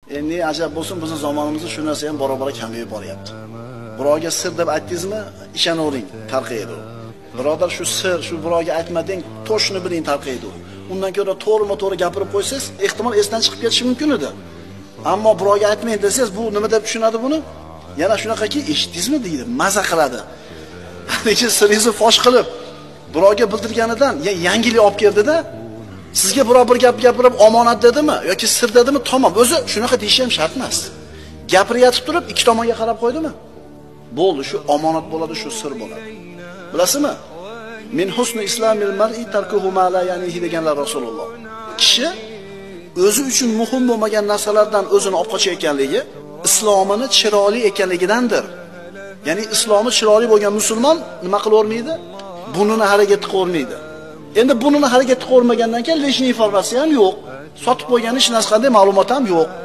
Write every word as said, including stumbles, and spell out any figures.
Endi ajab bo'lsin, bizning zamonimizda shu narsa ham bora-bora kamayib boryapti. Birovga sir deb aytdingizmi, ishonavering, tarqaydi. Birodar, shu sir, shu birovga aytmading, to'shni biling, tarqaydi. Undan ko'ra to'g'rima-to'g'ri gapirib qo'ysangiz, ehtimol esdan chiqib ketishi mumkin edi. Ammo birovga aytmang desangiz, bu nima deb tushunadi buni? Yana shunaqaki, eshitdingizmi deydi, maza qiladi. Lekin siringizni fosh qilib, birovga bildirganidan yangilik olib keldi-da, sizga biror bir gap gapirib omonat dedimi yoki sir dedimi, tamom, o'zi shunaqa deyish ham shart emas. Gapirayotib turib ikki tomonga qarab qo'ydimi? Bo'ldi, shu omonat bo'ladi, shu sir bo'ladi. Bilasizmi? Min husni islamil mar'i tarkuhu ma la yanihi deganlar Rasululloh. Kishi o'zi uchun muhim bo'lmagan narsalardan o'zini olib qochayotganligi islomini chiroyli ekanligidandir. Ya'ni islomi chiroyli bo'lgan musulmon nima qilavermaydi? Bunini harakat qilmaydi. Endi bunini harakat qilmagandan keyin leshni informatsiya ham yo'q. Sotib qo'ygan hech narsa qanday ma'lumot ham yo'q.